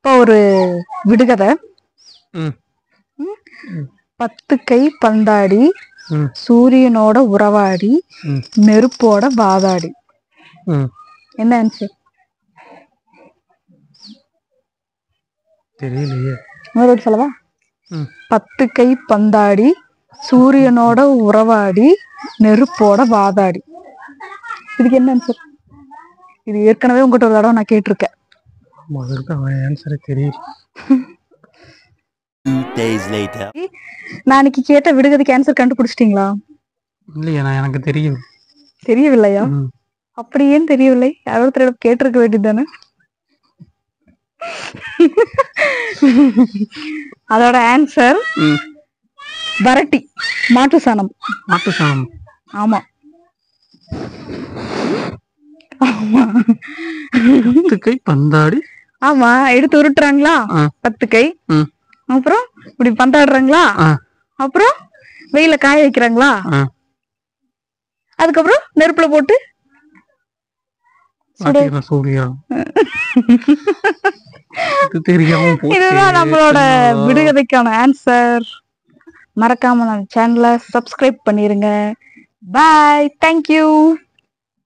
இப்போ ஒரு விடுகதை. ம் 10 கை பந்தாடி, சூரியனோட உறவாடி, நெருப்போட வாதாடி. என்ன ஆன்சர்? தெரியலையே. மறுபடியும் சொல்லவா? 10 கை பந்தாடி, சூரியனோட உறவாடி, நெருப்போட வாதாடி. இதுக்கு என்ன ஆன்சர்? இது ஏற்கனவே உங்ககிட்ட ஒரு தடவை நான் கேட்டிருக்கேன். நான் அன்னைக்கு கேட்ட விடுகதைக்கு ஆன்சர் கண்டுபிடிச்சிட்டீங்களா? இல்லையா, எனக்கு தெரியும். தெரியவில்லையா? அப்படி ஏன் தெரியவில்லை? யாரோ ஒருத்தர் கேட்டிருக்க வேண்டியதானே. அதோட ஆன்சர் வரட்டி, மாட்டு சாணம். மாட்டு சாணம். ஆமா ஆமா 10 கை பந்தாடி. ஆமா, எடுத்து உருட்டுறாங்களா 10 கை, அப்புறம் இப்படி பந்தாடுறாங்களா, அப்புறம் வெயில காய வைக்கிறாங்களா, அதுக்கப்புறம் நெருப்புல போட்டு இதுதான் நம்மளோட விடுகதைக்கான ஆன்சர். மறக்காம நம்ம சேனலை சப்ஸ்கிரைப் பண்ணிருங்க. Bye, thank you.